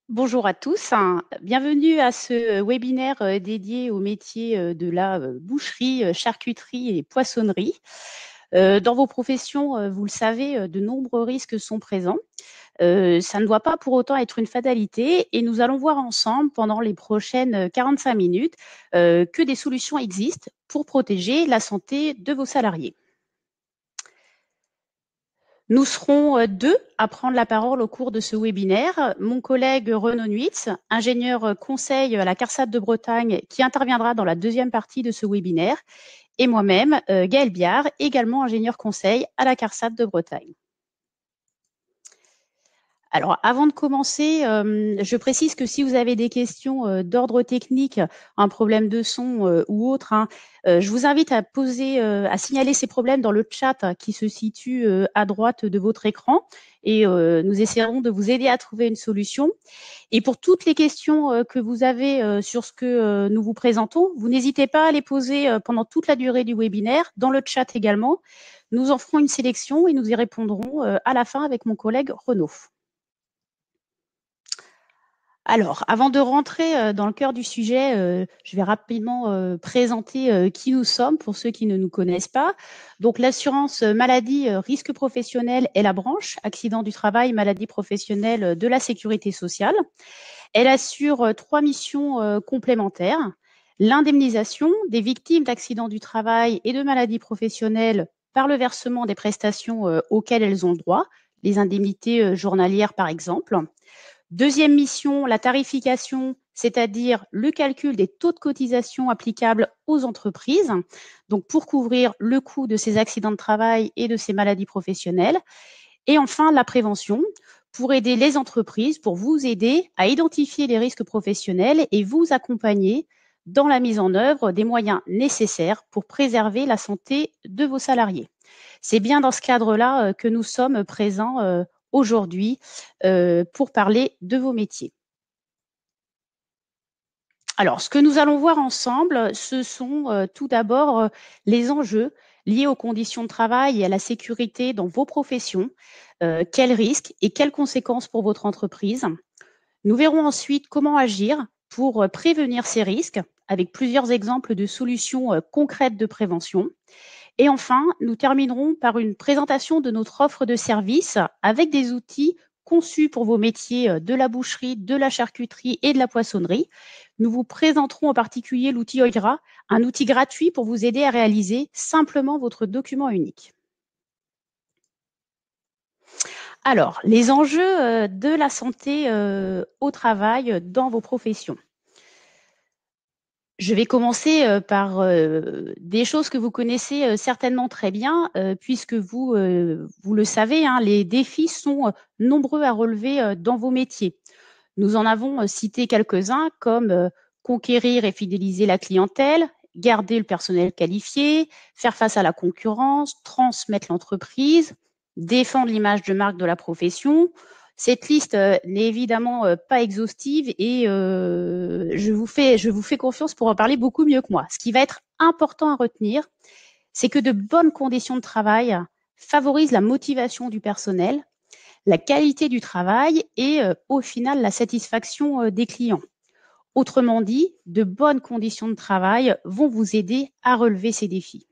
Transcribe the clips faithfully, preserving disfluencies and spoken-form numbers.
Bonjour à tous, hein. Bienvenue à ce webinaire euh, dédié au métier euh, de la euh, boucherie, euh, charcuterie et poissonnerie. Euh, Dans vos professions, euh, vous le savez, euh, de nombreux risques sont présents. Euh, Ça ne doit pas pour autant être une fatalité et nous allons voir ensemble pendant les prochaines quarante-cinq minutes euh, que des solutions existent pour protéger la santé de vos salariés. Nous serons euh, deux à prendre la parole au cours de ce webinaire. Mon collègue Renaud Nuitz, ingénieur euh, conseil à la CARSAT de Bretagne, qui interviendra dans la deuxième partie de ce webinaire, et moi-même, euh, Gaëlle Biard, également ingénieur conseil à la CARSAT de Bretagne. Alors, avant de commencer, euh, je précise que si vous avez des questions euh, d'ordre technique, un problème de son euh, ou autre, hein, euh, je vous invite à poser, euh, à signaler ces problèmes dans le chat hein, qui se situe euh, à droite de votre écran, et euh, nous essaierons de vous aider à trouver une solution. Et pour toutes les questions euh, que vous avez euh, sur ce que euh, nous vous présentons, vous n'hésitez pas à les poser euh, pendant toute la durée du webinaire, dans le chat également. Nous en ferons une sélection et nous y répondrons euh, à la fin avec mon collègue Renaud. Alors, avant de rentrer euh, dans le cœur du sujet, euh, je vais rapidement euh, présenter euh, qui nous sommes pour ceux qui ne nous connaissent pas. Donc, l'assurance maladie euh, risque professionnel est la branche accident du travail, maladie professionnelle euh, de la sécurité sociale. Elle assure euh, trois missions euh, complémentaires. L'indemnisation des victimes d'accidents du travail et de maladies professionnelles par le versement des prestations euh, auxquelles elles ont droit, les indemnités euh, journalières par exemple. Deuxième mission, la tarification, c'est-à-dire le calcul des taux de cotisation applicables aux entreprises, donc pour couvrir le coût de ces accidents de travail et de ces maladies professionnelles. Et enfin, la prévention, pour aider les entreprises, pour vous aider à identifier les risques professionnels et vous accompagner dans la mise en œuvre des moyens nécessaires pour préserver la santé de vos salariés. C'est bien dans ce cadre-là euh, que nous sommes présents euh, aujourd'hui euh, pour parler de vos métiers. Alors, ce que nous allons voir ensemble, ce sont euh, tout d'abord euh, les enjeux liés aux conditions de travail et à la sécurité dans vos professions. Euh, quels risques et quelles conséquences pour votre entreprise? Nous verrons ensuite comment agir pour euh, prévenir ces risques avec plusieurs exemples de solutions euh, concrètes de prévention. Et enfin, nous terminerons par une présentation de notre offre de services avec des outils conçus pour vos métiers euh, de la boucherie, de la charcuterie et de la poissonnerie. Nous vous présenterons en particulier l'outil Oira, un outil gratuit pour vous aider à réaliser simplement votre document unique. Alors, les enjeux euh, de la santé euh, au travail dans vos professions. Je vais commencer euh, par euh, des choses que vous connaissez euh, certainement très bien, euh, puisque vous, euh, vous le savez, hein, les défis sont euh, nombreux à relever euh, dans vos métiers. Nous en avons euh, cité quelques-uns comme euh, conquérir et fidéliser la clientèle, garder le personnel qualifié, faire face à la concurrence, transmettre l'entreprise, défendre l'image de marque de la profession. Cette liste euh, n'est évidemment euh, pas exhaustive et euh, je, vous fais, je vous fais confiance pour en parler beaucoup mieux que moi. Ce qui va être important à retenir, c'est que de bonnes conditions de travail favorisent la motivation du personnel, la qualité du travail et euh, au final la satisfaction euh, des clients. Autrement dit, de bonnes conditions de travail vont vous aider à relever ces défis.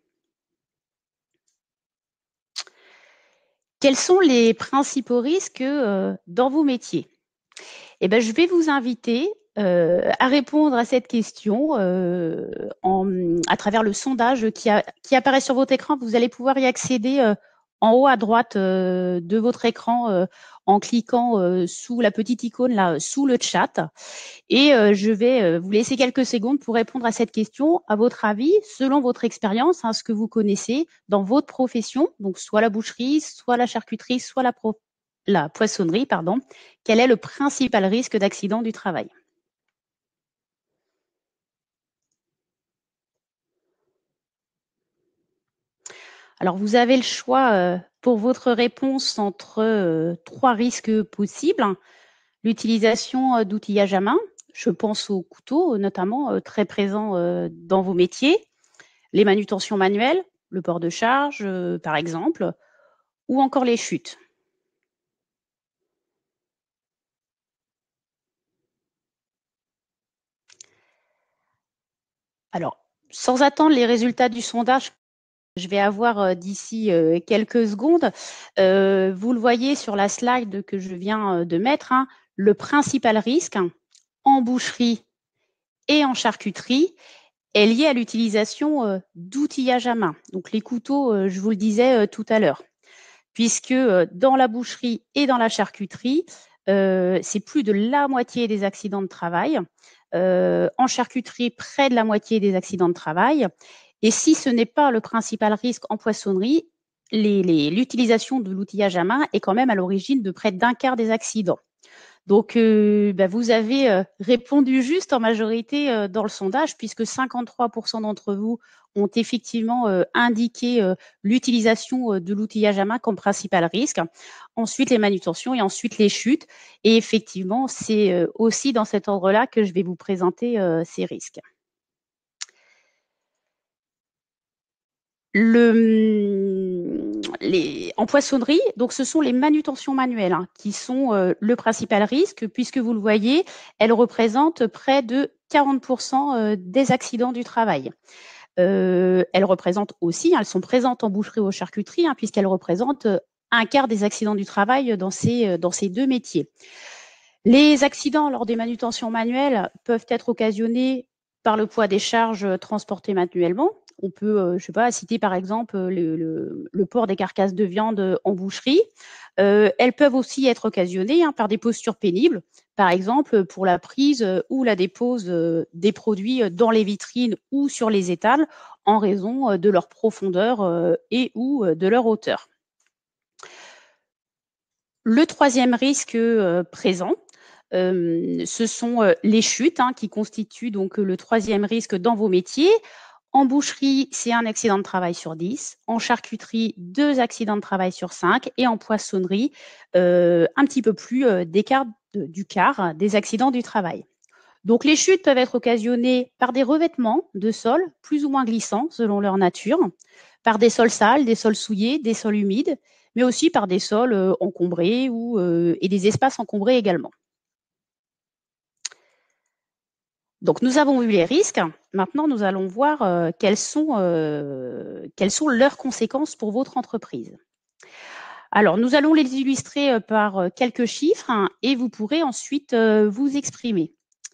Quels sont les principaux risques euh, dans vos métiers? Eh ben, je vais vous inviter euh, à répondre à cette question euh, en, à travers le sondage qui, a, qui apparaît sur votre écran. Vous allez pouvoir y accéder euh, en haut à droite euh, de votre écran euh, en cliquant euh, sous la petite icône là, sous le chat. Et euh, je vais euh, vous laisser quelques secondes pour répondre à cette question. À votre avis, selon votre expérience, hein, ce que vous connaissez dans votre profession, donc soit la boucherie, soit la charcuterie, soit la, pro- la poissonnerie, pardon, quel est le principal risque d'accident du travail? Alors, vous avez le choix euh, pour votre réponse entre euh, trois risques possibles. L'utilisation euh, d'outillage à main, je pense au couteau notamment, euh, très présent euh, dans vos métiers. Les manutentions manuelles, le port de charge, euh, par exemple, ou encore les chutes. Alors, sans attendre les résultats du sondage, je vais avoir euh, d'ici euh, quelques secondes, euh, vous le voyez sur la slide que je viens euh, de mettre, hein, le principal risque hein, en boucherie et en charcuterie est lié à l'utilisation euh, d'outillage à main. Donc les couteaux, euh, je vous le disais euh, tout à l'heure, puisque euh, dans la boucherie et dans la charcuterie, euh, c'est plus de la moitié des accidents de travail. Euh, en charcuterie, près de la moitié des accidents de travail. Et si ce n'est pas le principal risque en poissonnerie, les, les, l'utilisation de l'outillage à main est quand même à l'origine de près d'un quart des accidents. Donc, euh, bah, vous avez euh, répondu juste en majorité euh, dans le sondage, puisque cinquante-trois pour cent d'entre vous ont effectivement euh, indiqué euh, l'utilisation euh, de l'outillage à main comme principal risque. Ensuite, les manutentions et ensuite les chutes. Et effectivement, c'est euh, aussi dans cet ordre-là que je vais vous présenter euh, ces risques. Le, les, en poissonnerie, donc ce sont les manutentions manuelles hein, qui sont euh, le principal risque, puisque vous le voyez, elles représentent près de quarante pour cent euh, des accidents du travail. Euh, elles représentent aussi, hein, elles sont présentes en boucherie ou en charcuterie, hein, puisqu'elles représentent euh, un quart des accidents du travail dans ces, dans ces deux métiers. Les accidents lors des manutentions manuelles peuvent être occasionnés par le poids des charges transportées manuellement. On peut, euh, je sais pas, citer par exemple le, le, le port des carcasses de viande en boucherie. Euh, elles peuvent aussi être occasionnées hein, par des postures pénibles, par exemple pour la prise ou la dépose euh, des produits dans les vitrines ou sur les étals en raison de leur profondeur euh, et ou de leur hauteur. Le troisième risque euh, présent, euh, ce sont euh, les chutes hein, qui constituent donc le troisième risque dans vos métiers. En boucherie, c'est un accident de travail sur dix. En charcuterie, deux accidents de travail sur cinq. Et en poissonnerie, euh, un petit peu plus euh, d'écart de, du quart des accidents du travail. Donc les chutes peuvent être occasionnées par des revêtements de sol plus ou moins glissants selon leur nature, par des sols sales, des sols souillés, des sols humides, mais aussi par des sols euh, encombrés ou, euh, et des espaces encombrés également. Donc nous avons vu les risques. Maintenant, nous allons voir euh, quelles, sont, euh, quelles sont leurs conséquences pour votre entreprise. Alors, nous allons les illustrer euh, par euh, quelques chiffres hein, et vous pourrez ensuite euh, vous exprimer.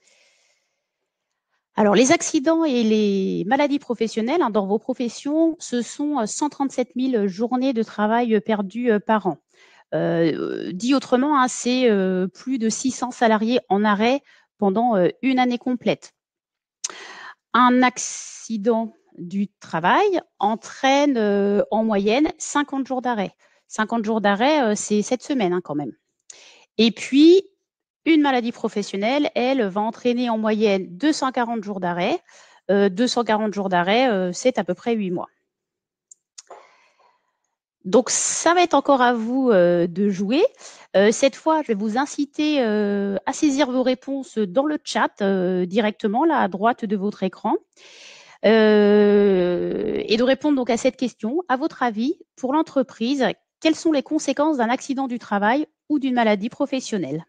Alors, les accidents et les maladies professionnelles hein, dans vos professions, ce sont cent trente-sept mille journées de travail perdues euh, par an. Euh, dit autrement, hein, c'est euh, plus de six cents salariés en arrêt pendant euh, une année complète. Un accident du travail entraîne euh, en moyenne cinquante jours d'arrêt. cinquante jours d'arrêt, euh, c'est sept semaines hein, quand même. Et puis, une maladie professionnelle, elle, va entraîner en moyenne deux cent quarante jours d'arrêt. Euh, deux cent quarante jours d'arrêt, euh, c'est à peu près huit mois. Donc, ça va être encore à vous euh, de jouer. Euh, cette fois, je vais vous inciter euh, à saisir vos réponses dans le chat euh, directement, là, à droite de votre écran. Euh, et de répondre donc à cette question. À votre avis, pour l'entreprise, quelles sont les conséquences d'un accident du travail ou d'une maladie professionnelle?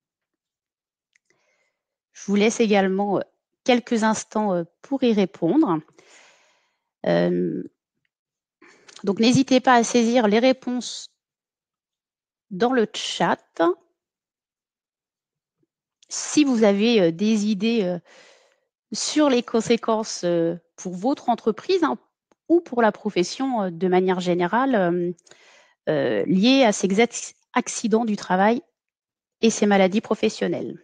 Je vous laisse également quelques instants pour y répondre. Euh, donc, n'hésitez pas à saisir les réponses dans le chat. Si vous avez des idées sur les conséquences pour votre entreprise hein, ou pour la profession de manière générale euh, euh, liées à ces accidents du travail et ces maladies professionnelles.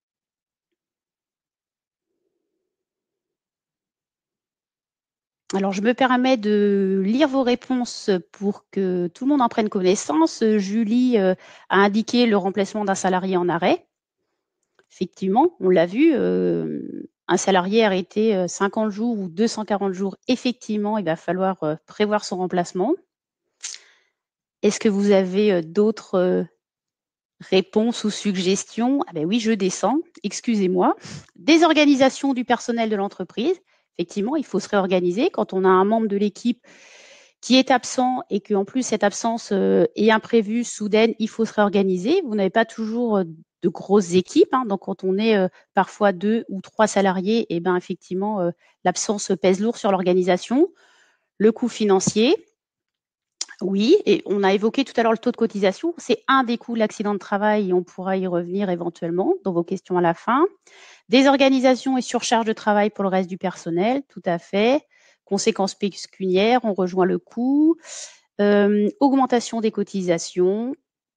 Alors, je me permets de lire vos réponses pour que tout le monde en prenne connaissance. Julie euh, a indiqué le remplacement d'un salarié en arrêt. Effectivement, on l'a vu, euh, un salarié arrêté cinquante jours ou deux cent quarante jours, effectivement, il va falloir euh, prévoir son remplacement. Est-ce que vous avez euh, d'autres euh, réponses ou suggestions? Ah ben oui, je descends, excusez-moi. Désorganisation du personnel de l'entreprise. Effectivement, il faut se réorganiser quand on a un membre de l'équipe qui est absent et qu'en plus cette absence euh, est imprévue, soudaine, il faut se réorganiser. Vous n'avez pas toujours de grosses équipes, hein. Donc, quand on est euh, parfois deux ou trois salariés, et ben effectivement, euh, l'absence pèse lourd sur l'organisation. Le coût financier, oui, et on a évoqué tout à l'heure le taux de cotisation. C'est un des coûts de l'accident de travail et on pourra y revenir éventuellement dans vos questions à la fin. Désorganisation et surcharge de travail pour le reste du personnel, tout à fait. Conséquences pécuniaires, on rejoint le coût. Euh, augmentation des cotisations.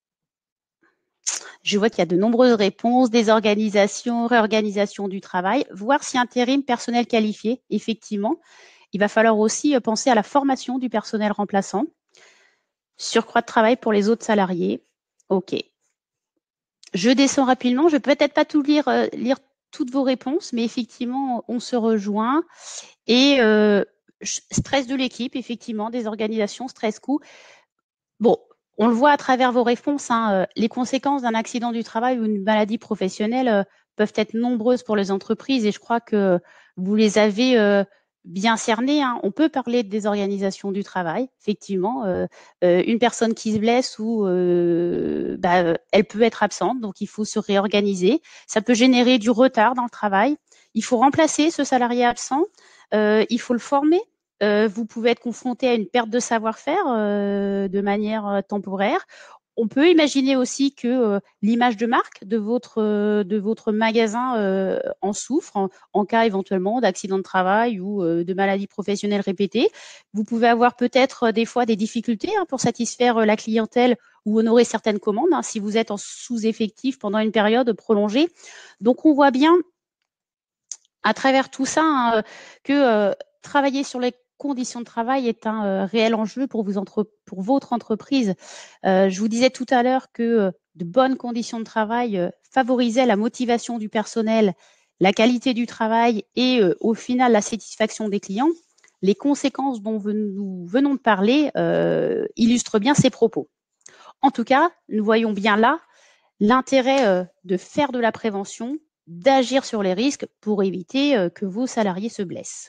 Je vois qu'il y a de nombreuses réponses. Désorganisation, réorganisation du travail. Voir si intérim personnel qualifié, effectivement. Il va falloir aussi penser à la formation du personnel remplaçant. Surcroît de travail pour les autres salariés. OK. Je descends rapidement. Je ne vais peut-être pas tout lire, euh, lire toutes vos réponses, mais effectivement, on se rejoint. Et euh, stress de l'équipe, effectivement, désorganisation, stress coût. Bon, on le voit à travers vos réponses, hein, euh, les conséquences d'un accident du travail ou une maladie professionnelle euh, peuvent être nombreuses pour les entreprises et je crois que vous les avez euh, bien cernées, hein. On peut parler de désorganisation du travail, effectivement. Euh, euh, une personne qui se blesse ou euh, bah, elle peut être absente, donc il faut se réorganiser. Ça peut générer du retard dans le travail. Il faut remplacer ce salarié absent. Euh, il faut le former. Euh, vous pouvez être confronté à une perte de savoir-faire euh, de manière euh, temporaire. On peut imaginer aussi que euh, l'image de marque de votre, euh, de votre magasin euh, en souffre en, en cas éventuellement d'accident de travail ou euh, de maladie professionnelle répétée. Vous pouvez avoir peut-être euh, des fois des difficultés hein, pour satisfaire euh, la clientèle ou honorer certaines commandes hein, si vous êtes en sous-effectif pendant une période prolongée. Donc, on voit bien à travers tout ça hein, que euh, travailler sur les conditions de travail est un euh, réel enjeu pour, vous entre, pour votre entreprise. Euh, je vous disais tout à l'heure que euh, de bonnes conditions de travail euh, favorisaient la motivation du personnel, la qualité du travail et euh, au final la satisfaction des clients. Les conséquences dont nous venons de parler euh, illustrent bien ces propos. En tout cas, nous voyons bien là l'intérêt euh, de faire de la prévention, d'agir sur les risques pour éviter euh, que vos salariés se blessent.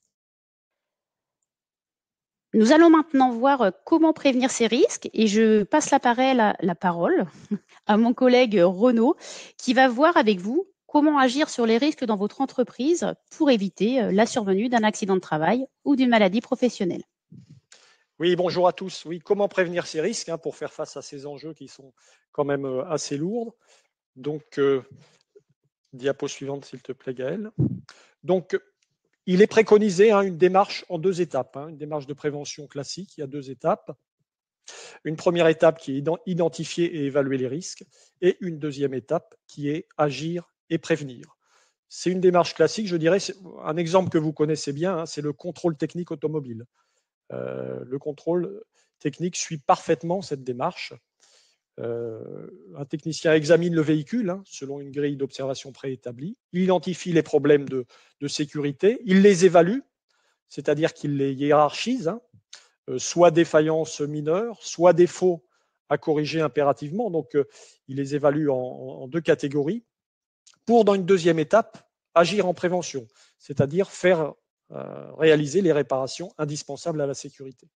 Nous allons maintenant voir euh, comment prévenir ces risques et je passe la, parole, la parole à mon collègue Renaud qui va voir avec vous comment agir sur les risques dans votre entreprise pour éviter euh, la survenue d'un accident de travail ou d'une maladie professionnelle. Oui, bonjour à tous. Oui, comment prévenir ces risques hein, pour faire face à ces enjeux qui sont quand même euh, assez lourds. Donc, euh, diapo suivante, s'il te plaît, Gaël. Donc, il est préconisé hein, une démarche en deux étapes, hein, une démarche de prévention classique. Il y a deux étapes. Une première étape qui est identifier et évaluer les risques, et une deuxième étape qui est agir et prévenir. C'est une démarche classique, je dirais. Un exemple que vous connaissez bien, hein, c'est le contrôle technique automobile. Euh, le contrôle technique suit parfaitement cette démarche. Euh, un technicien examine le véhicule hein, selon une grille d'observation préétablie. Il identifie les problèmes de, de sécurité, il les évalue, c'est-à-dire qu'il les hiérarchise, hein, euh, soit défaillance mineure, soit défaut à corriger impérativement. Donc, euh, il les évalue en, en deux catégories pour, dans une deuxième étape, agir en prévention, c'est-à-dire faire euh, réaliser les réparations indispensables à la sécurité.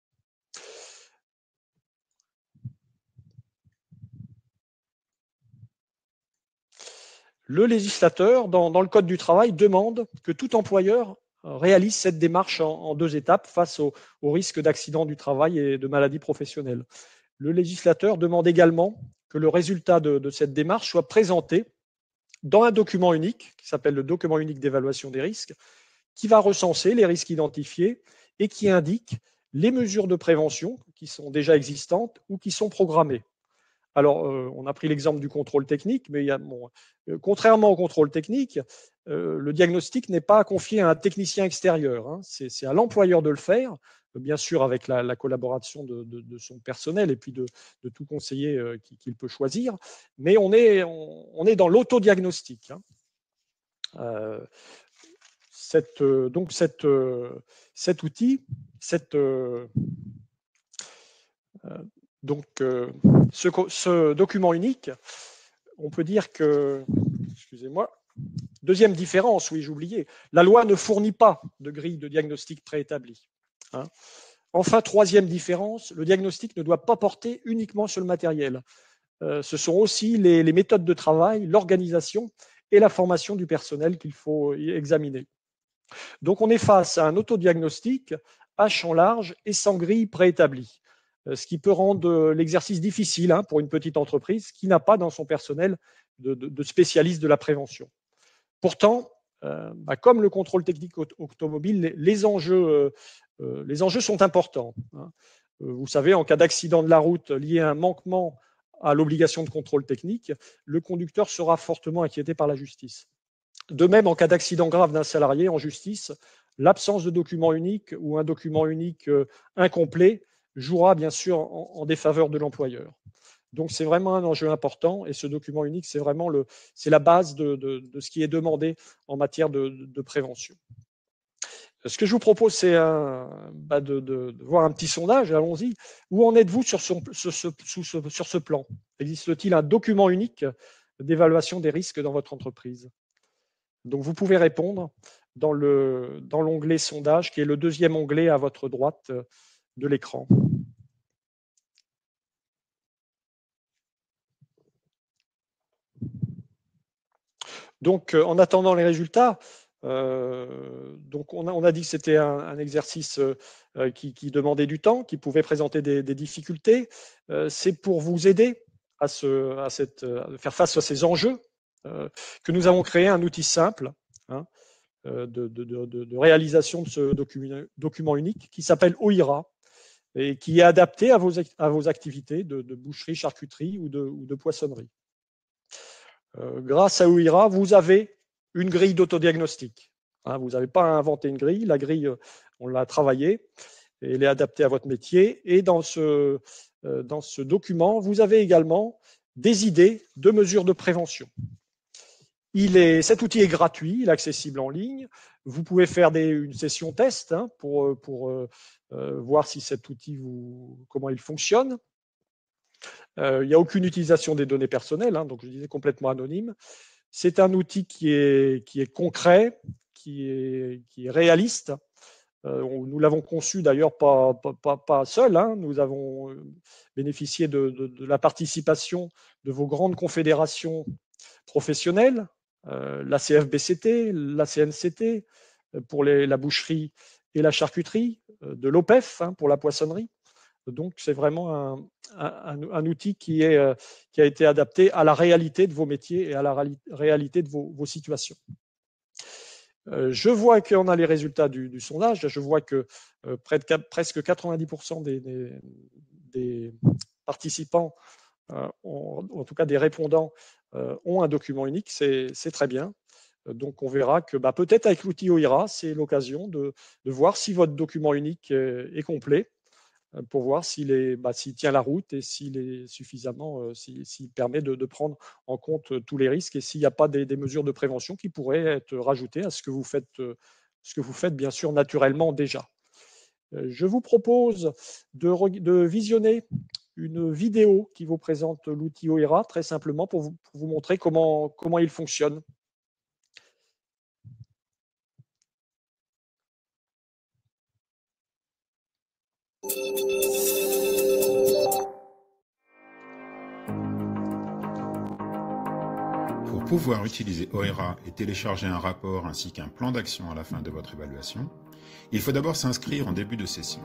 Le législateur, dans, dans le Code du travail, demande que tout employeur réalise cette démarche en, en deux étapes face au, au risque d'accident du travail et de maladie professionnelle. Le législateur demande également que le résultat de, de cette démarche soit présenté dans un document unique, qui s'appelle le document unique d'évaluation des risques, qui va recenser les risques identifiés et qui indique les mesures de prévention qui sont déjà existantes ou qui sont programmées. Alors, euh, on a pris l'exemple du contrôle technique, mais il y a, bon, euh, contrairement au contrôle technique, euh, le diagnostic n'est pas confié à un technicien extérieur. Hein. C'est à l'employeur de le faire, bien sûr avec la, la collaboration de, de, de, son personnel et puis de, de tout conseiller euh, qu'il peut choisir. Mais on est, on, on est dans l'autodiagnostic. Hein. Euh, cette, euh, donc cette, euh, cet outil, cette, euh, euh, donc, euh, ce, ce, document unique, on peut dire que, excusez-moi, deuxième différence, oui, j'oubliais, la loi ne fournit pas de grille de diagnostic préétablie. Hein. Enfin, troisième différence, le diagnostic ne doit pas porter uniquement sur le matériel. euh, ce sont aussi les, les méthodes de travail, l'organisation et la formation du personnel qu'il faut examiner. Donc, on est face à un autodiagnostic à champ large et sans grille préétablie, ce qui peut rendre l'exercice difficile hein, pour une petite entreprise qui n'a pas dans son personnel de, de, de spécialistes de la prévention. Pourtant, euh, bah, comme le contrôle technique automobile, les, les, enjeux, euh, les enjeux sont importants. Hein. Vous savez, en cas d'accident de la route lié à un manquement à l'obligation de contrôle technique, le conducteur sera fortement inquiété par la justice. De même, en cas d'accident grave d'un salarié en justice, l'absence de document unique ou un document unique euh, incomplet jouera bien sûr en, en défaveur de l'employeur. Donc c'est vraiment un enjeu important et ce document unique, c'est vraiment le, c'est la base de, de, de ce qui est demandé en matière de, de prévention. Ce que je vous propose, c'est bah de, de, de voir un petit sondage, allons-y. Où en êtes-vous sur, sur, sur, sur, sur ce plan? Existe-t-il un document unique d'évaluation des risques dans votre entreprise? Donc, vous pouvez répondre dans le, dans l'onglet sondage, qui est le deuxième onglet à votre droite de l'écran. Donc, en attendant les résultats, euh, donc on a, on a dit que c'était un, un exercice euh, qui, qui demandait du temps, qui pouvait présenter des, des difficultés. Euh, c'est pour vous aider à, ce, à, cette, à faire face à ces enjeux euh, que nous avons créé un outil simple, hein, De, de, de, de réalisation de ce document, document unique qui s'appelle O I R A et qui est adapté à vos, à vos activités de, de boucherie, charcuterie ou de, ou de poissonnerie. Euh, grâce à O I R A, vous avez une grille d'autodiagnostic. Hein, vous n'avez pas inventé une grille, la grille, on l'a travaillée, et elle est adaptée à votre métier. Et dans ce, euh, dans ce document, vous avez également des idées de mesures de prévention. Il est, cet outil est gratuit, il est accessible en ligne. Vous pouvez faire des, une session test hein, pour, pour euh, voir si cet outil, vous, comment il fonctionne. Euh, il n'y a aucune utilisation des données personnelles, hein, donc je disais complètement anonyme. C'est un outil qui est, qui est concret, qui est, qui est réaliste. Euh, on, nous l'avons conçu d'ailleurs pas, pas, pas, pas seul. Hein. Nous avons bénéficié de, de, de la participation de vos grandes confédérations professionnelles. Euh, la C F B C T, la C N C T pour les, la boucherie et la charcuterie, euh, de l'O P E F hein, pour la poissonnerie. Donc, c'est vraiment un, un, un outil qui, est, euh, qui a été adapté à la réalité de vos métiers et à la réalité de vos, vos situations. Euh, je vois qu'on a les résultats du, du sondage. Je vois que euh, près de, presque quatre-vingt-dix pour cent des, des, des participants, euh, ont, en tout cas des répondants, euh, ont un document unique. C'est très bien. Donc, on verra que bah, peut-être avec l'outil O I R A, c'est l'occasion de, de voir si votre document unique est, est complet pour voir s'il est, bah, s'il tient la route et s'il est suffisamment, euh, s'il, s'il permet de, de prendre en compte tous les risques et s'il n'y a pas des, des mesures de prévention qui pourraient être rajoutées à ce que vous faites, euh, ce que vous faites bien sûr naturellement déjà. Euh, je vous propose de, de visionner une vidéo qui vous présente l'outil O I R A très simplement pour vous, pour vous montrer comment, comment il fonctionne. Pour pouvoir utiliser O I R A et télécharger un rapport ainsi qu'un plan d'action à la fin de votre évaluation, il faut d'abord s'inscrire en début de session.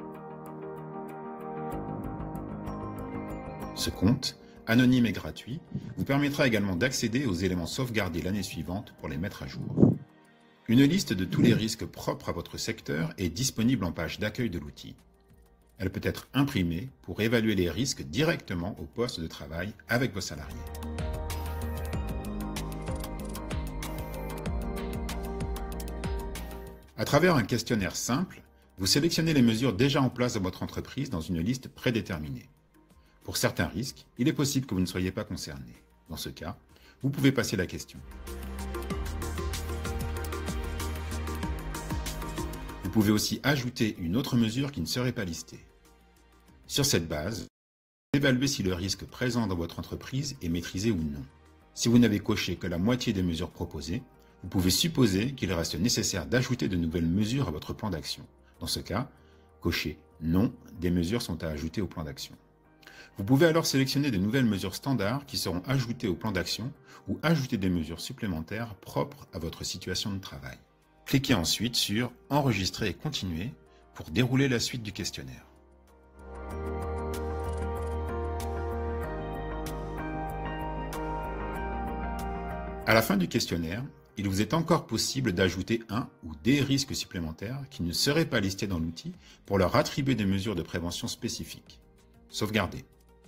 Ce compte, anonyme et gratuit, vous permettra également d'accéder aux éléments sauvegardés l'année suivante pour les mettre à jour. Une liste de tous les risques propres à votre secteur est disponible en page d'accueil de l'outil. Elle peut être imprimée pour évaluer les risques directement au poste de travail avec vos salariés. À travers un questionnaire simple, vous sélectionnez les mesures déjà en place dans votre entreprise dans une liste prédéterminée. Pour certains risques, il est possible que vous ne soyez pas concerné. Dans ce cas, vous pouvez passer la question. Vous pouvez aussi ajouter une autre mesure qui ne serait pas listée. Sur cette base, vous évaluez si le risque présent dans votre entreprise est maîtrisé ou non. Si vous n'avez coché que la moitié des mesures proposées, vous pouvez supposer qu'il reste nécessaire d'ajouter de nouvelles mesures à votre plan d'action. Dans ce cas, cochez « Non », des mesures sont à ajouter au plan d'action. Vous pouvez alors sélectionner de nouvelles mesures standards qui seront ajoutées au plan d'action ou ajouter des mesures supplémentaires propres à votre situation de travail. Cliquez ensuite sur « Enregistrer et continuer » pour dérouler la suite du questionnaire. À la fin du questionnaire, il vous est encore possible d'ajouter un ou des risques supplémentaires qui ne seraient pas listés dans l'outil pour leur attribuer des mesures de prévention spécifiques. Sauvegarder.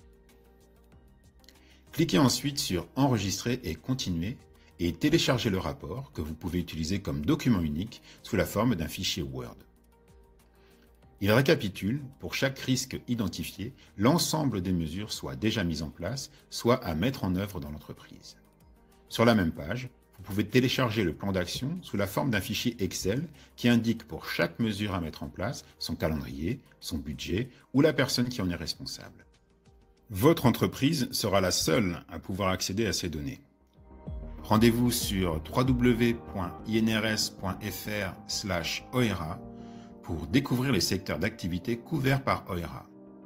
Cliquez ensuite sur « Enregistrer et continuer » et téléchargez le rapport que vous pouvez utiliser comme document unique sous la forme d'un fichier Word. Il récapitule, pour chaque risque identifié, l'ensemble des mesures soit déjà mises en place, soit à mettre en œuvre dans l'entreprise. Sur la même page, vous pouvez télécharger le plan d'action sous la forme d'un fichier Excel qui indique pour chaque mesure à mettre en place son calendrier, son budget ou la personne qui en est responsable. Votre entreprise sera la seule à pouvoir accéder à ces données. Rendez-vous sur w w w point i n r s point f r slash o r a pour découvrir les secteurs d'activité couverts par O R A.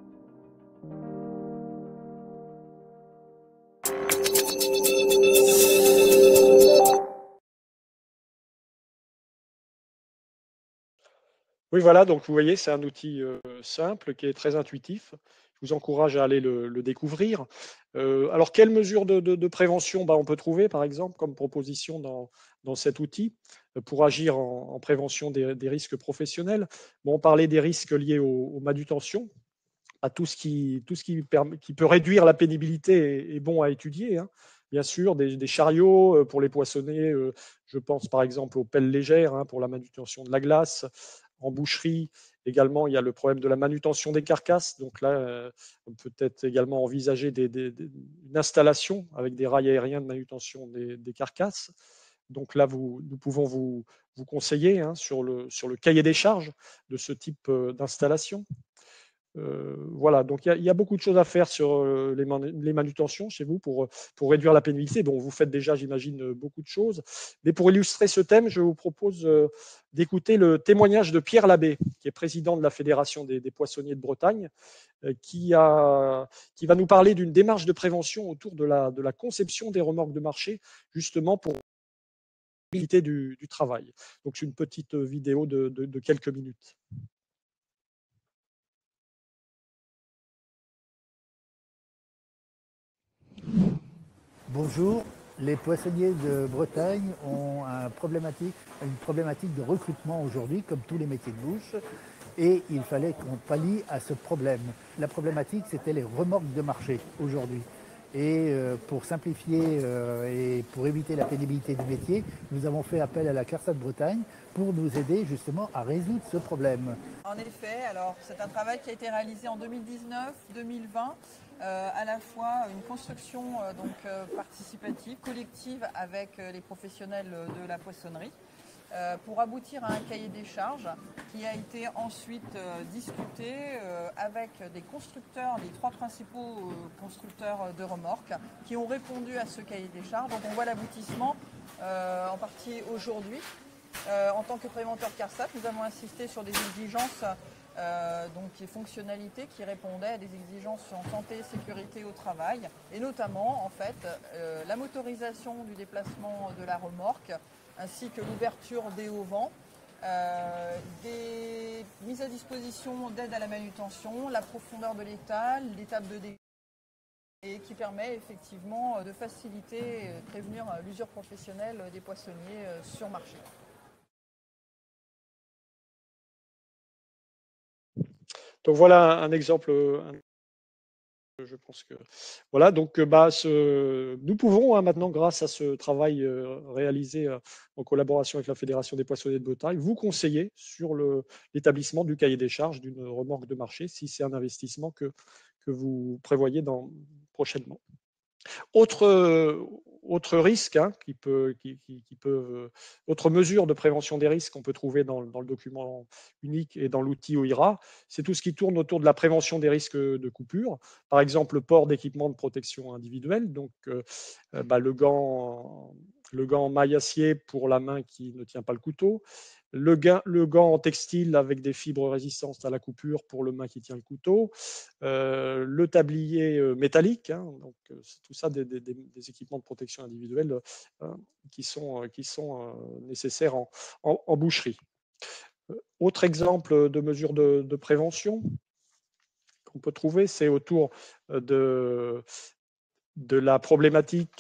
Oui, voilà, donc vous voyez, c'est un outil euh, simple qui est très intuitif. Je vous encourage à aller le, le découvrir. Euh, alors, quelles mesures de, de, de prévention bah, on peut trouver, par exemple, comme proposition dans, dans cet outil euh, pour agir en, en prévention des, des risques professionnels? Bon, on parlait des risques liés aux, aux manutentions. À tout ce qui, tout ce qui, permet, qui peut réduire la pénibilité est, est bon à étudier. Hein. Bien sûr, des, des chariots pour les poissonner. Euh, je pense par exemple aux pelles légères hein, pour la manutention de la glace. En boucherie, également, il y a le problème de la manutention des carcasses. Donc là, euh, on peut peut-être également envisager des, des, des, une installation avec des rails aériens de manutention des, des carcasses. Donc là, vous, nous pouvons vous, vous conseiller hein, sur, le, sur le cahier des charges de ce type d'installation. Euh, voilà, donc il y, y a beaucoup de choses à faire sur euh, les, man les manutentions chez vous pour, pour réduire la pénibilité. Bon, vous faites déjà, j'imagine, beaucoup de choses. Mais pour illustrer ce thème, je vous propose euh, d'écouter le témoignage de Pierre Labbé, qui est président de la Fédération des, des poissonniers de Bretagne, euh, qui, a, qui va nous parler d'une démarche de prévention autour de la, de la conception des remorques de marché, justement pour la pénibilité du, du travail. Donc, c'est une petite vidéo de, de, de quelques minutes. Bonjour, les poissonniers de Bretagne ont un problématique, une problématique de recrutement aujourd'hui, comme tous les métiers de bouche, et il fallait qu'on pallie à ce problème. La problématique, c'était les remorques de marché aujourd'hui. Et euh, pour simplifier euh, et pour éviter la pénibilité du métier, nous avons fait appel à la CARSAT Bretagne pour nous aider justement à résoudre ce problème. En effet, alors c'est un travail qui a été réalisé en deux mille dix-neuf deux mille vingt, euh, à la fois une construction euh, donc, euh, participative, collective avec euh, les professionnels de la poissonnerie, euh, pour aboutir à un cahier des charges qui a été ensuite euh, discuté euh, avec des constructeurs, les trois principaux euh, constructeurs de remorques qui ont répondu à ce cahier des charges. Donc on voit l'aboutissement euh, en partie aujourd'hui. Euh, en tant que préventeur CARSAT, nous avons insisté sur des exigences, euh, donc des fonctionnalités qui répondaient à des exigences en santé et sécurité au travail, et notamment en fait euh, la motorisation du déplacement de la remorque, ainsi que l'ouverture des hauts-vents, euh, des mises à disposition d'aide à la manutention, la profondeur de l'étal, l'étape de dégâts, et qui permet effectivement de faciliter et prévenir l'usure professionnelle des poissonniers sur marché. Donc voilà un exemple, un, je pense que voilà. Donc bah, ce, nous pouvons hein, maintenant, grâce à ce travail euh, réalisé euh, en collaboration avec la Fédération des poissonniers de Bretagne, vous conseiller sur l'établissement du cahier des charges d'une remorque de marché, si c'est un investissement que que vous prévoyez dans, prochainement. Autre, autre risque hein, qui peut, qui, qui, qui peut, autre mesure de prévention des risques qu'on peut trouver dans, dans le document unique et dans l'outil O I R A, c'est tout ce qui tourne autour de la prévention des risques de coupure. Par exemple, le port d'équipements de protection individuelle, donc euh, bah, le gant le gant en maille acier pour la main qui ne tient pas le couteau, le, ga, le gant en textile avec des fibres résistantes à la coupure pour le main qui tient le couteau, euh, le tablier métallique, hein, donc c'est tout ça des, des, des, équipements de protection individuelle euh, qui sont, qui sont euh, nécessaires en, en, en boucherie. Autre exemple de mesure de, de prévention qu'on peut trouver, c'est autour de, de la problématique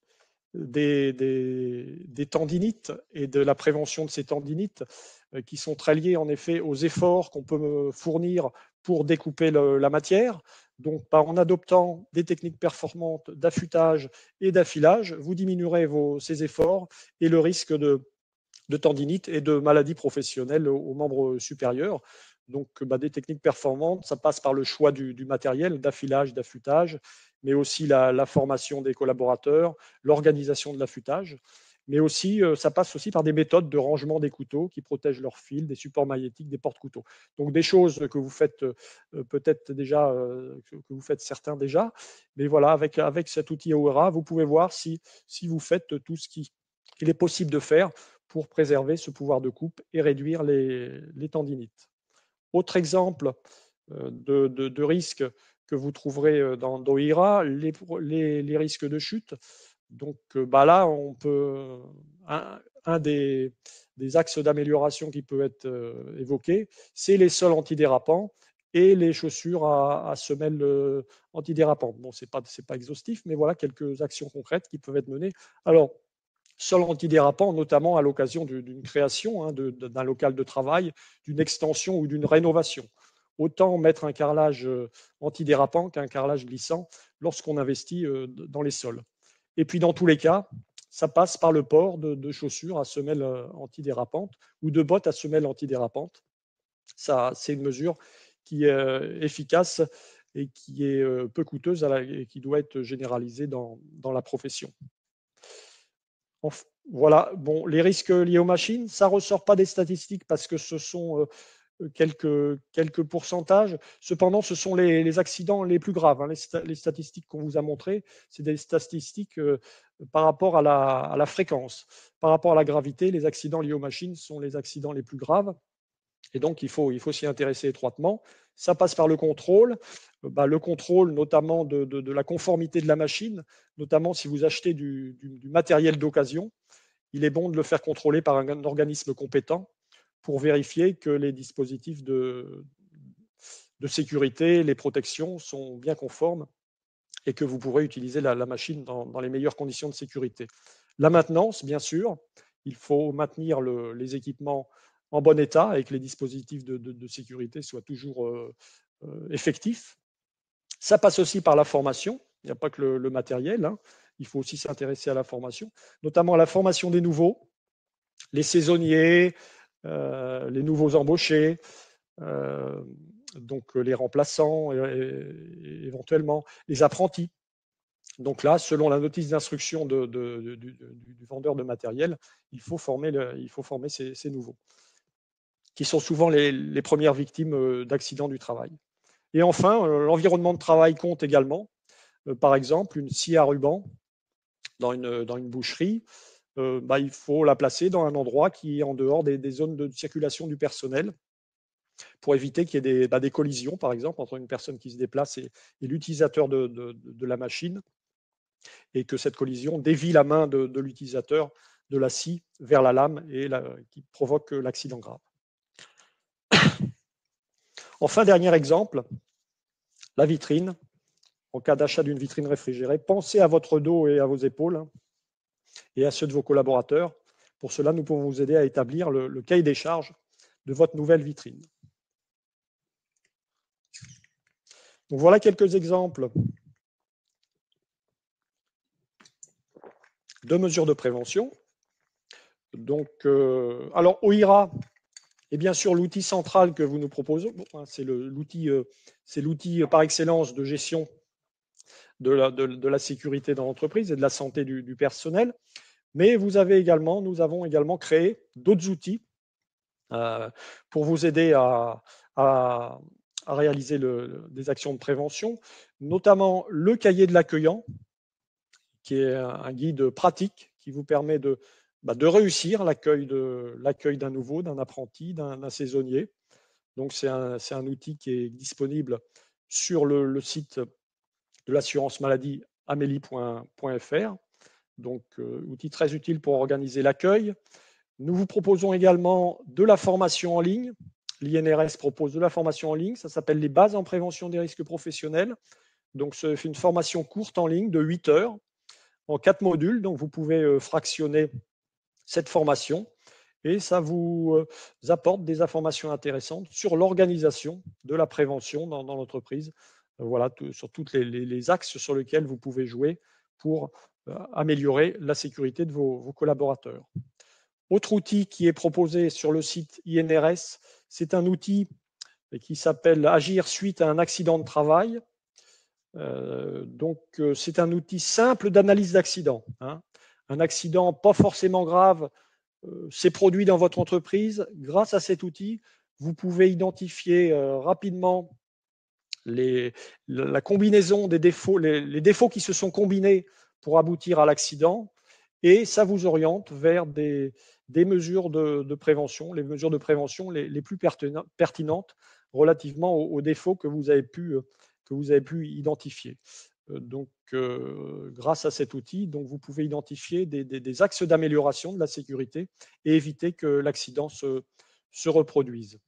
des, des, des tendinites et de la prévention de ces tendinites euh, qui sont très liées en effet aux efforts qu'on peut fournir pour découper le, la matière. Donc, en adoptant des techniques performantes d'affûtage et d'affilage, vous diminuerez vos, ces efforts et le risque de, de tendinite et de maladies professionnelles aux membres supérieurs. Donc, bah, des techniques performantes, ça passe par le choix du, du matériel, d'affilage, d'affûtage, mais aussi la, la formation des collaborateurs, l'organisation de l'affûtage, mais aussi, euh, ça passe aussi par des méthodes de rangement des couteaux qui protègent leurs fils, des supports magnétiques, des porte-couteaux. Donc, des choses que vous faites euh, peut-être déjà, euh, que vous faites certains déjà, mais voilà, avec, avec cet outil O R A, vous pouvez voir si, si vous faites tout ce qui, qu'il est possible de faire pour préserver ce pouvoir de coupe et réduire les, les tendinites. Autre exemple de, de, de risque que vous trouverez dans O I R A, les, les, les risques de chute. Donc bah là, on peut, un, un des, des axes d'amélioration qui peut être évoqué, c'est les sols antidérapants et les chaussures à, à semelles antidérapantes. Bon, ce n'est pas, c'est pas exhaustif, mais voilà quelques actions concrètes qui peuvent être menées. Alors, sol antidérapant, notamment à l'occasion d'une création hein, d'un local de travail, d'une extension ou d'une rénovation. Autant mettre un carrelage antidérapant qu'un carrelage glissant lorsqu'on investit dans les sols. Et puis dans tous les cas, ça passe par le port de, de chaussures à semelles antidérapantes ou de bottes à semelles antidérapantes. Ça, c'est une mesure qui est efficace et qui est peu coûteuse à la, et qui doit être généralisée dans, dans la profession. Voilà, bon, les risques liés aux machines, ça ne ressort pas des statistiques parce que ce sont euh, quelques, quelques pourcentages. Cependant, ce sont les, les accidents les plus graves. Hein. Les, sta les, statistiques qu'on vous a montrées, c'est des statistiques euh, par rapport à la, à la fréquence. Par rapport à la gravité, les accidents liés aux machines sont les accidents les plus graves. Et donc, il faut, il faut s'y intéresser étroitement. Ça passe par le contrôle. Bah, le contrôle notamment de, de, de la conformité de la machine, notamment si vous achetez du, du, du matériel d'occasion, il est bon de le faire contrôler par un, un organisme compétent pour vérifier que les dispositifs de, de sécurité, les protections sont bien conformes et que vous pourrez utiliser la, la machine dans, dans les meilleures conditions de sécurité. La maintenance, bien sûr, il faut maintenir le, les équipements en bon état et que les dispositifs de, de, de sécurité soient toujours euh, euh, effectifs. Ça passe aussi par la formation. Il n'y a pas que le, le matériel. Hein. Il faut aussi s'intéresser à la formation, notamment à la formation des nouveaux, les saisonniers, euh, les nouveaux embauchés, euh, donc les remplaçants et, et, éventuellement les apprentis. Donc là, selon la notice d'instruction de, de, de, du, du vendeur de matériel, il faut former, le, il faut former ces, ces nouveaux, qui sont souvent les, les premières victimes d'accidents du travail. Et enfin, l'environnement de travail compte également. Par exemple, une scie à ruban dans une, dans une boucherie, euh, bah, il faut la placer dans un endroit qui est en dehors des, des zones de circulation du personnel pour éviter qu'il y ait des, bah, des collisions, par exemple, entre une personne qui se déplace et, et l'utilisateur de, de, de la machine, et que cette collision dévie la main de, de l'utilisateur de la scie vers la lame et la, qui provoque l'accident grave. Enfin, dernier exemple, la vitrine. En cas d'achat d'une vitrine réfrigérée, pensez à votre dos et à vos épaules et à ceux de vos collaborateurs. Pour cela, nous pouvons vous aider à établir le, le cahier des charges de votre nouvelle vitrine. Donc voilà quelques exemples de mesures de prévention. Donc, euh, alors O I R A est bien sûr l'outil central que vous nous proposez. Bon, c'est l'outil euh, c'est l'outil par excellence de gestion de la, de, de la sécurité dans l'entreprise et de la santé du, du personnel. Mais vous avez également, nous avons également créé d'autres outils euh, pour vous aider à, à, à réaliser le, des actions de prévention, notamment le cahier de l'accueillant, qui est un guide pratique qui vous permet de, bah, de réussir l'accueil de, l'accueil d'un nouveau, d'un apprenti, d'un, d'un saisonnier. Donc, c'est un, c'est un outil qui est disponible sur le, le site de l'assurance maladie amélie point F R. Donc, euh, outil très utile pour organiser l'accueil. Nous vous proposons également de la formation en ligne. L'I N R S propose de la formation en ligne. Ça s'appelle les bases en prévention des risques professionnels. Donc, c'est une formation courte en ligne de huit heures en quatre modules. Donc, vous pouvez fractionner cette formation et ça vous apporte des informations intéressantes sur l'organisation de la prévention dans, dans l'entreprise. Voilà, tout, sur tous les, les, les axes sur lesquels vous pouvez jouer pour euh, améliorer la sécurité de vos, vos collaborateurs. Autre outil qui est proposé sur le site I N R S, c'est un outil qui s'appelle Agir suite à un accident de travail. Euh, donc, euh, c'est un outil simple d'analyse d'accident. Hein. Un accident pas forcément grave euh, s'est produit dans votre entreprise. Grâce à cet outil, vous pouvez identifier euh, rapidement les, la combinaison des défauts, les, les défauts qui se sont combinés pour aboutir à l'accident, et ça vous oriente vers des, des mesures de, de prévention, les mesures de prévention les, les plus pertinentes relativement aux, aux défauts que vous avez pu, que vous avez pu identifier. Donc, euh, grâce à cet outil, donc vous pouvez identifier des, des, des axes d'amélioration de la sécurité et éviter que l'accident se, se reproduise.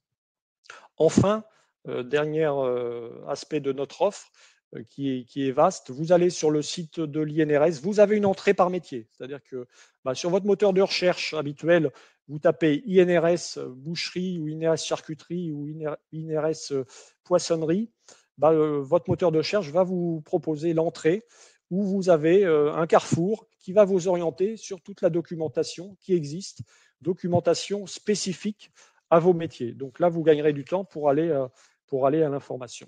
Enfin, euh, dernier euh, aspect de notre offre, euh, qui, est, qui est vaste, vous allez sur le site de l'I N R S, vous avez une entrée par métier. C'est-à-dire que bah, sur votre moteur de recherche habituel, vous tapez I N R S boucherie ou I N R S charcuterie ou I N R S poissonnerie. Bah, euh, votre moteur de recherche va vous proposer l'entrée où vous avez euh, un carrefour qui va vous orienter sur toute la documentation qui existe, documentation spécifique à vos métiers. Donc là, vous gagnerez du temps pour aller, euh, pour aller à l'information.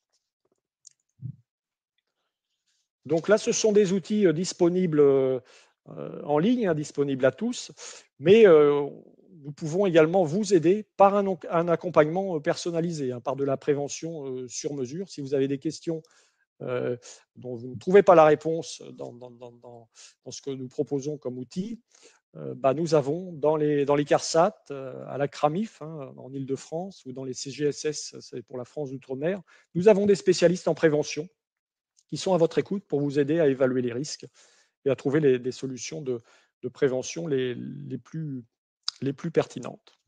Donc là, ce sont des outils euh, disponibles euh, en ligne, hein, disponibles à tous, mais euh, nous pouvons également vous aider par un, un accompagnement personnalisé, hein, par de la prévention euh, sur mesure. Si vous avez des questions euh, dont vous ne trouvez pas la réponse dans, dans, dans, dans ce que nous proposons comme outil, euh, bah, nous avons dans les, dans les CARSAT, euh, à la CRAMIF, hein, en Ile-de-France, ou dans les C G S S, c'est pour la France d'outre-mer, nous avons des spécialistes en prévention qui sont à votre écoute pour vous aider à évaluer les risques et à trouver les, des solutions de, de prévention les, les, plus, les plus pertinentes.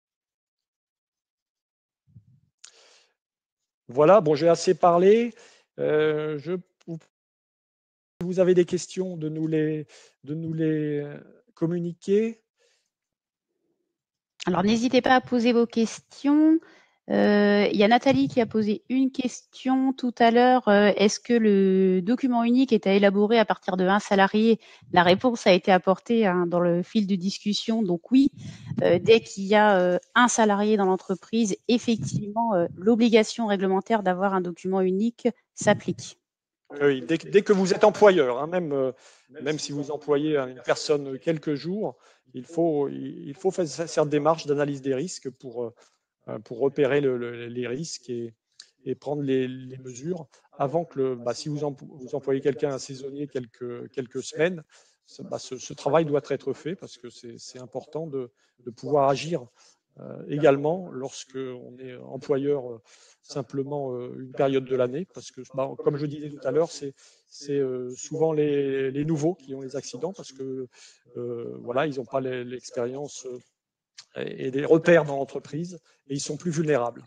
Voilà, bon, j'ai assez parlé. Euh, je, vous, vous avez des questions, de nous les, de nous les communiquer. Alors, n'hésitez pas à poser vos questions. Euh, il y a Nathalie qui a posé une question tout à l'heure. Euh, Est-ce que le document unique est à élaborer à partir de un salarié? La réponse a été apportée hein, dans le fil de discussion. Donc oui, euh, dès qu'il y a euh, un salarié dans l'entreprise, effectivement, euh, l'obligation réglementaire d'avoir un document unique s'applique. Oui, dès, dès que vous êtes employeur, hein, même, euh, même si vous employez une personne quelques jours, il faut, il faut faire cette démarche d'analyse des risques pour, pour repérer le, le, les risques et, et prendre les, les mesures avant que, le, bah, si vous, em, vous employez quelqu'un à saisonnier quelques, quelques semaines, ce, bah, ce, ce travail doit être fait parce que c'est important de, de pouvoir agir euh, également lorsque on est employeur euh, simplement euh, une période de l'année, parce que, bah, comme je disais tout à l'heure, c'est euh, souvent les, les nouveaux qui ont les accidents parce que euh, voilà, ils n'ont pas l'expérience et des repères dans l'entreprise et ils sont plus vulnérables.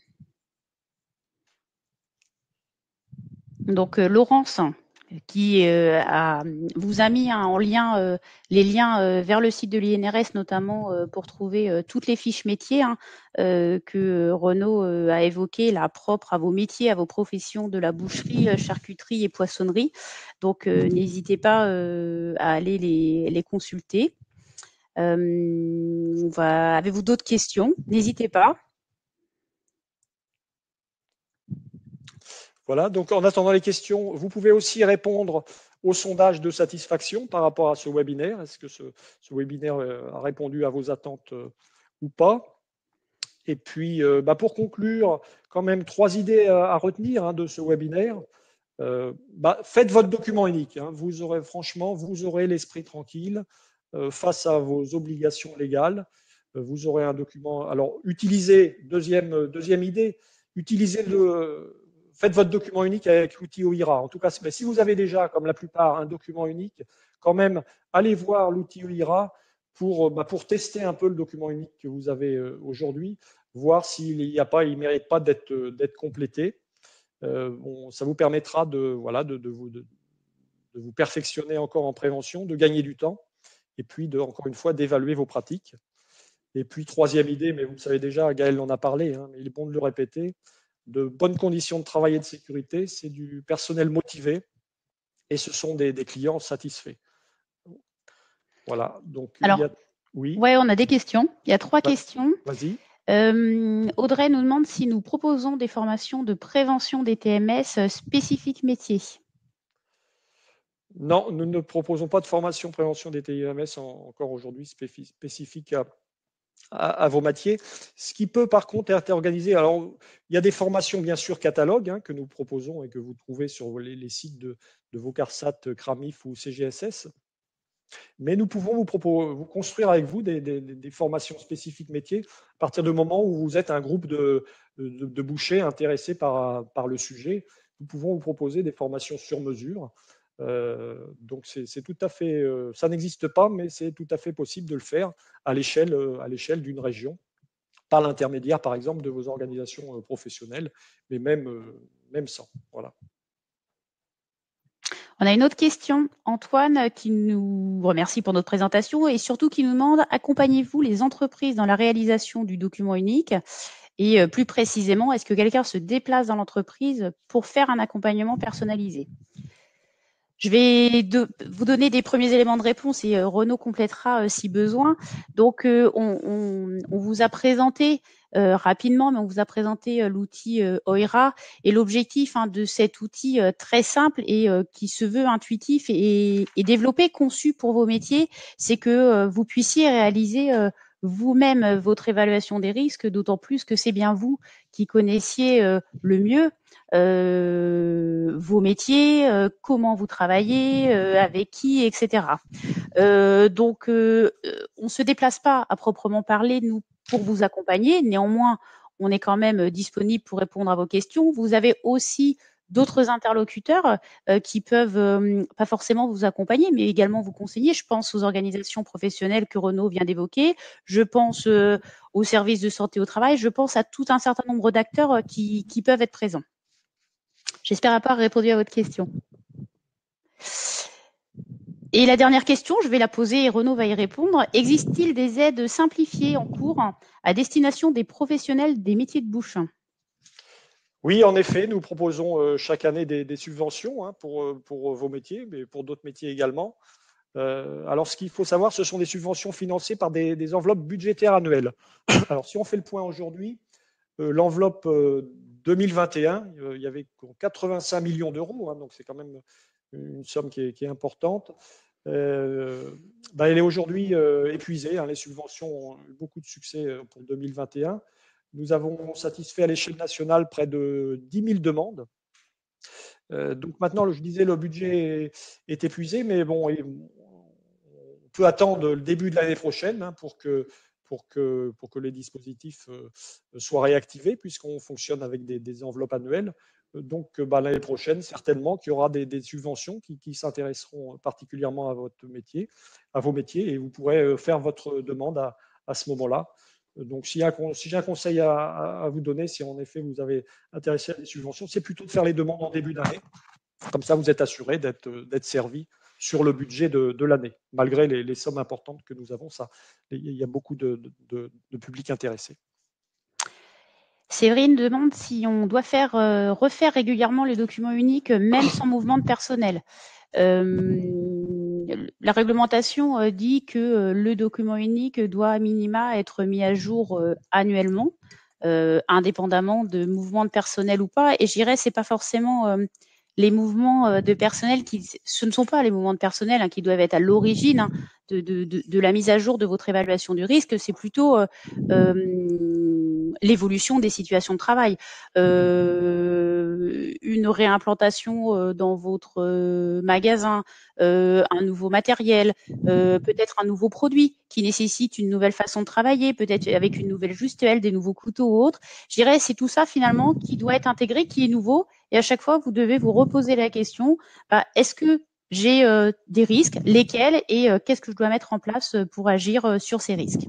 Donc euh, Laurence, qui euh, a, vous a mis hein, en lien euh, les liens euh, vers le site de l'I N R S, notamment euh, pour trouver euh, toutes les fiches métiers hein, euh, que Renaud euh, a évoquées, là, propres à vos métiers, à vos professions de la boucherie, charcuterie et poissonnerie. Donc euh, n'hésitez pas euh, à aller les, les consulter. Euh, va... Avez-vous d'autres questions? N'hésitez pas. Voilà, donc en attendant les questions, vous pouvez aussi répondre au sondage de satisfaction par rapport à ce webinaire. Est-ce que ce, ce webinaire a répondu à vos attentes euh, ou pas? Et puis, euh, bah pour conclure, quand même trois idées à, à retenir hein, de ce webinaire. Euh, bah, faites votre document unique. Hein. Vous aurez, franchement, vous aurez l'esprit tranquille. euh, face à vos obligations légales. Euh, vous aurez un document. Alors, utilisez, deuxième, deuxième idée, utilisez le, faites votre document unique avec l'outil O I R A. En tout cas, mais si vous avez déjà, comme la plupart, un document unique, quand même, allez voir l'outil O I R A pour, bah, pour tester un peu le document unique que vous avez euh, aujourd'hui, voir s'il n'y a pas, il ne mérite pas d'être d'être complété. Euh, bon, ça vous permettra de, voilà, de, de, vous, de, de vous perfectionner encore en prévention, de gagner du temps, et puis, de, encore une fois, d'évaluer vos pratiques. Et puis, troisième idée, mais vous le savez déjà, Gaël en a parlé, hein, mais il est bon de le répéter, de bonnes conditions de travail et de sécurité, c'est du personnel motivé, et ce sont des, des clients satisfaits. Voilà. Donc, Alors, il y a... oui. Ouais, on a des questions. Il y a trois Vas questions. Vas-y. Euh, Audrey nous demande si nous proposons des formations de prévention des T M S spécifiques métiers. Non, nous ne proposons pas de formation prévention des T M S en, encore aujourd'hui spécifique à, à, à vos métiers. Ce qui peut par contre être organisé, alors il y a des formations bien sûr catalogues hein, que nous proposons et que vous trouvez sur les, les sites de, de Vocarsat, Cramif ou C G S S. Mais nous pouvons vous, proposer, vous construire avec vous des, des, des, formations spécifiques métiers à partir du moment où vous êtes un groupe de, de, de bouchers intéressés par, par le sujet. Nous pouvons vous proposer des formations sur mesure. Euh, donc c'est tout à fait, euh, ça n'existe pas, mais c'est tout à fait possible de le faire à l'échelle à l'échelle d'une région, par l'intermédiaire par exemple de vos organisations professionnelles, mais même, euh, même sans. Voilà. On a une autre question, Antoine, qui nous remercie pour notre présentation et surtout qui nous demande, accompagnez-vous les entreprises dans la réalisation du document unique? Et plus précisément, est-ce que quelqu'un se déplace dans l'entreprise pour faire un accompagnement personnalisé? Je vais de, vous donner des premiers éléments de réponse et euh, Renaud complétera euh, si besoin. Donc, euh, on, on, on vous a présenté euh, rapidement, mais on vous a présenté euh, l'outil euh, O I R A et l'objectif hein, de cet outil euh, très simple et euh, qui se veut intuitif et, et développé, conçu pour vos métiers, c'est que euh, vous puissiez réaliser euh, vous-même votre évaluation des risques, d'autant plus que c'est bien vous qui connaissiez euh, le mieux euh, vos métiers, euh, comment vous travaillez, euh, avec qui, et cetera. Euh, donc, euh, on ne se déplace pas à proprement parler, nous, pour vous accompagner. Néanmoins, on est quand même disponible pour répondre à vos questions. Vous avez aussi d'autres interlocuteurs euh, qui peuvent euh, pas forcément vous accompagner, mais également vous conseiller. Je pense aux organisations professionnelles que Renaud vient d'évoquer. Je pense euh, aux services de santé au travail. Je pense à tout un certain nombre d'acteurs euh, qui, qui peuvent être présents. J'espère avoir répondu à votre question. Et la dernière question, je vais la poser et Renaud va y répondre. Existe-t-il des aides simplifiées en cours à destination des professionnels des métiers de bouche? Oui, en effet, nous proposons euh, chaque année des, des subventions hein, pour, pour vos métiers, mais pour d'autres métiers également. Euh, alors, ce qu'il faut savoir, ce sont des subventions financées par des, des enveloppes budgétaires annuelles. Alors, si on fait le point aujourd'hui, euh, l'enveloppe euh, deux mille vingt et un, euh, il y avait quatre-vingt-cinq millions d'euros, hein, donc c'est quand même une somme qui est, qui est importante. Euh, ben, elle est aujourd'hui euh, épuisée. Hein, les subventions ont eu beaucoup de succès pour deux mille vingt et un. Nous avons satisfait à l'échelle nationale près de dix mille demandes. Euh, donc maintenant, je disais, le budget est, est épuisé, mais bon, on peut attendre le début de l'année prochaine hein, pour que Pour que, pour que les dispositifs euh, soient réactivés, puisqu'on fonctionne avec des, des enveloppes annuelles. Donc, bah, l'année prochaine, certainement qu'il y aura des, des subventions qui, qui s'intéresseront particulièrement à votre métier, à vos métiers, et vous pourrez faire votre demande à, à ce moment-là. Donc, si, si j'ai un conseil à, à vous donner, si en effet vous avez intéressé à des subventions, c'est plutôt de faire les demandes en début d'année. Comme ça, vous êtes assuré d'être d'être servi sur le budget de, de l'année. Malgré les, les sommes importantes que nous avons, ça, il y a beaucoup de, de, de public intéressé. Séverine demande si on doit faire euh, refaire régulièrement les documents uniques, même sans mouvement de personnel. Euh, la réglementation euh, dit que euh, le document unique doit à minima être mis à jour euh, annuellement, euh, indépendamment de mouvements de personnel ou pas. Et je dirais, c'est pas forcément euh, les mouvements de personnel qui, ce ne sont pas les mouvements de personnel hein, qui doivent être à l'origine hein, de, de, de, de la mise à jour de votre évaluation du risque. C'est plutôt euh, l'évolution des situations de travail. Euh, euh, une réimplantation euh, dans votre euh, magasin, euh, un nouveau matériel, euh, peut-être un nouveau produit qui nécessite une nouvelle façon de travailler, peut-être avec une nouvelle gestuelle, des nouveaux couteaux ou autres. Je dirais c'est tout ça finalement qui doit être intégré, qui est nouveau. Et à chaque fois, vous devez vous reposer la question, bah, est-ce que j'ai euh, des risques, lesquels, et euh, qu'est-ce que je dois mettre en place pour agir euh, sur ces risques?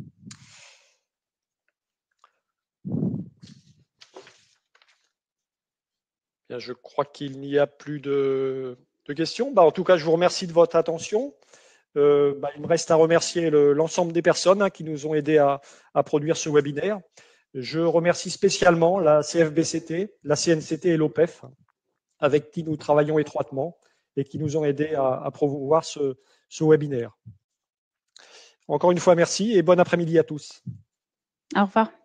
Bien, je crois qu'il n'y a plus de, de questions. Bah, en tout cas, je vous remercie de votre attention. Euh, bah, il me reste à remercier l'ensemble des personnes hein, qui nous ont aidés à, à produire ce webinaire. Je remercie spécialement la C F B C T, la C N C T et l'O P E F, avec qui nous travaillons étroitement et qui nous ont aidés à, à promouvoir ce, ce webinaire. Encore une fois, merci et bon après-midi à tous. Au revoir.